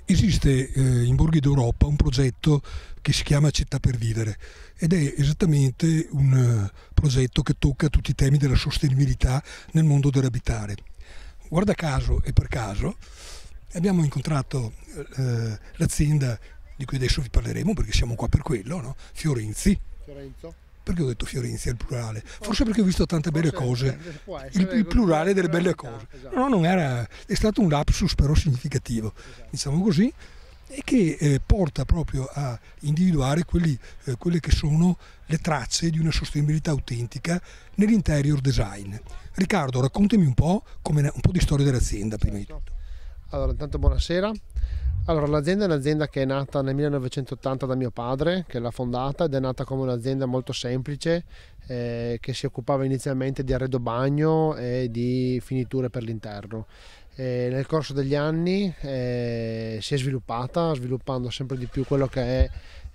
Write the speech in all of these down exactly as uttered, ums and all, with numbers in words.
Esiste eh, in Borghi d'Europa un progetto che si chiama Città per Vivere ed è esattamente un uh, progetto che tocca tutti i temi della sostenibilità nel mondo dell'abitare. Guarda caso e per caso abbiamo incontrato eh, l'azienda di cui adesso vi parleremo, perché siamo qua per quello, no? Fiorenzi. Fiorenzo? Perché ho detto Fiorenzi al plurale? Forse perché ho visto tante belle Forse, cose, il, il plurale delle belle cose. Esatto. No, non era, è stato un lapsus però significativo, Esatto. diciamo così, e che eh, porta proprio a individuare quelli, eh, quelle che sono le tracce di una sostenibilità autentica nell'interior design. Riccardo, raccontami un po', come, un po' di storia dell'azienda prima di tutto. Allora, intanto buonasera. Allora, l'azienda è un'azienda che è nata nel millenovecentottanta da mio padre, che l'ha fondata, ed è nata come un'azienda molto semplice, eh, che si occupava inizialmente di arredo bagno e di finiture per l'interno. Eh, nel corso degli anni eh, si è sviluppata, sviluppando sempre di più quello che è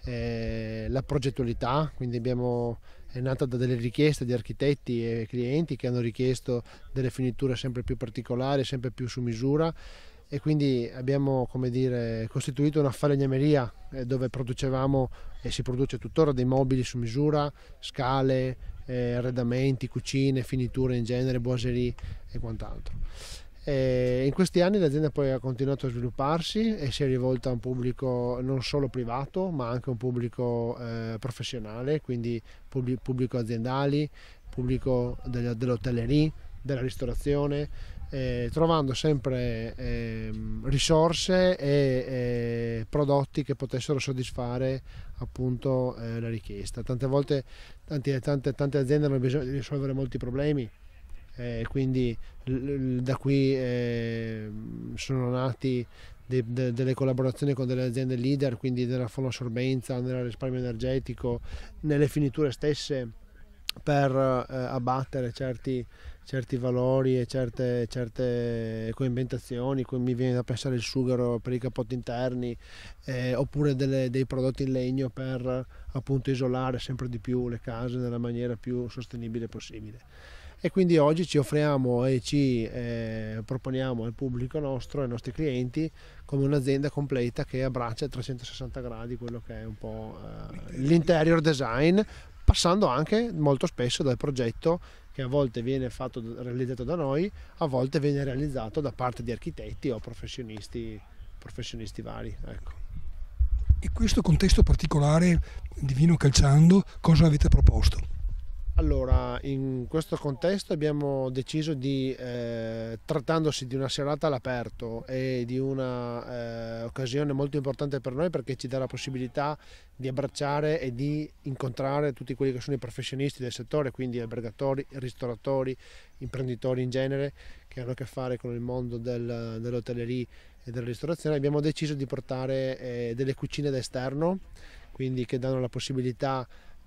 eh, la progettualità, quindi abbiamo, è nata da delle richieste di architetti e clienti che hanno richiesto delle finiture sempre più particolari, sempre più su misura, e quindi abbiamo, come dire, costituito una falegnameria eh, dove producevamo e si produce tuttora dei mobili su misura, scale, eh, arredamenti, cucine, finiture in genere, boiserie e quant'altro. E in questi anni l'azienda poi ha continuato a svilupparsi e si è rivolta a un pubblico non solo privato ma anche un pubblico eh, professionale, quindi pubblico aziendali, pubblico dell'hotellerie, della ristorazione, Eh, trovando sempre eh, risorse e eh, prodotti che potessero soddisfare appunto eh, la richiesta. Tante volte tante, tante, tante aziende hanno bisogno di risolvere molti problemi, eh, quindi l- da qui eh, sono nati de- de- delle collaborazioni con delle aziende leader, quindi nella fonoassorbenza, nel risparmio energetico, nelle finiture stesse, per eh, abbattere certi, certi valori e certe, certe coinventazioni. Mi viene da pensare il sughero per i capotti interni, eh, oppure delle, dei prodotti in legno per appunto isolare sempre di più le case nella maniera più sostenibile possibile. E quindi oggi ci offriamo e ci eh, proponiamo al pubblico nostro, ai nostri clienti, come un'azienda completa che abbraccia a trecentosessanta gradi quello che è un po' eh, l'interior design, passando anche molto spesso dal progetto che a volte viene fatto, realizzato da noi, a volte viene realizzato da parte di architetti o professionisti, professionisti vari. Ecco. In questo contesto particolare di Vino Calciando, cosa avete proposto? Allora, in questo contesto abbiamo deciso di, eh, trattandosi di una serata all'aperto e di una eh, occasione molto importante per noi, perché ci dà la possibilità di abbracciare e di incontrare tutti quelli che sono i professionisti del settore, quindi albergatori, ristoratori, imprenditori in genere, che hanno a che fare con il mondo del, dell'hotellerie e della ristorazione. Abbiamo deciso di portare eh, delle cucine da esterno, quindi che danno la possibilità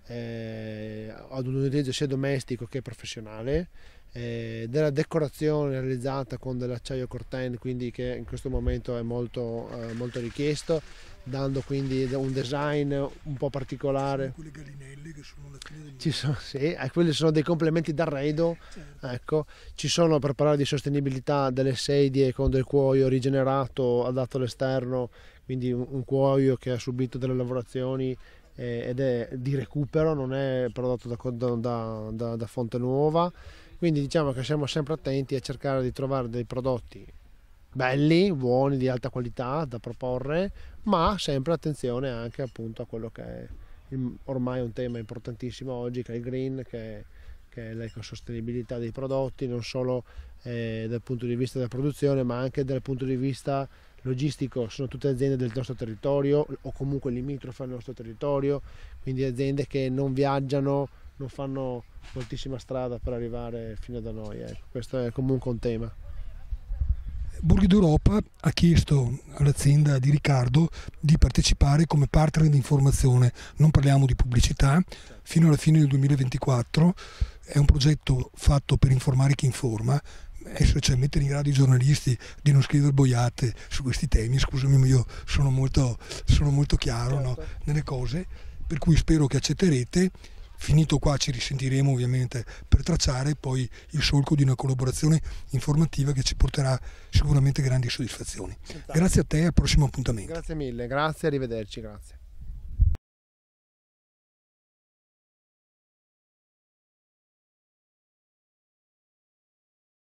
Eh, ad un utilizzo sia domestico che professionale, eh, della decorazione realizzata con dell'acciaio corten, quindi che in questo momento è molto, eh, molto richiesto, dando quindi un design un po' particolare. Quelle gallinelle che sono la fine del Ci sono, sì, eh, quelli sono dei complementi d'arredo, certo. Ecco, ci sono, per parlare di sostenibilità, delle sedie con del cuoio rigenerato adatto all'esterno, quindi un, un cuoio che ha subito delle lavorazioni ed è di recupero, non è prodotto da, da, da, da fonte nuova, quindi diciamo che siamo sempre attenti a cercare di trovare dei prodotti belli, buoni, di alta qualità da proporre, ma sempre attenzione anche appunto a quello che è il, ormai un tema importantissimo oggi, che è il green, che è, che è l'ecosostenibilità dei prodotti, non solo eh, dal punto di vista della produzione ma anche dal punto di vista logistico. Sono tutte aziende del nostro territorio o comunque limitrofe al nostro territorio, quindi aziende che non viaggiano, non fanno moltissima strada per arrivare fino da noi, ecco. Questo è comunque un tema. Borghi d'Europa ha chiesto all'azienda di Riccardo di partecipare come partner di informazione, non parliamo di pubblicità, fino alla fine del duemilaventiquattro. È un progetto fatto per informare chi informa, essere, cioè mettere in grado i giornalisti di non scrivere boiate su questi temi. Scusami, ma io sono molto, sono molto chiaro, certo, no, nelle cose, per cui spero che accetterete. Finito qua ci risentiremo ovviamente per tracciare poi il solco di una collaborazione informativa che ci porterà sicuramente grandi soddisfazioni. Grazie a te, al prossimo appuntamento. Grazie mille, grazie, arrivederci, grazie.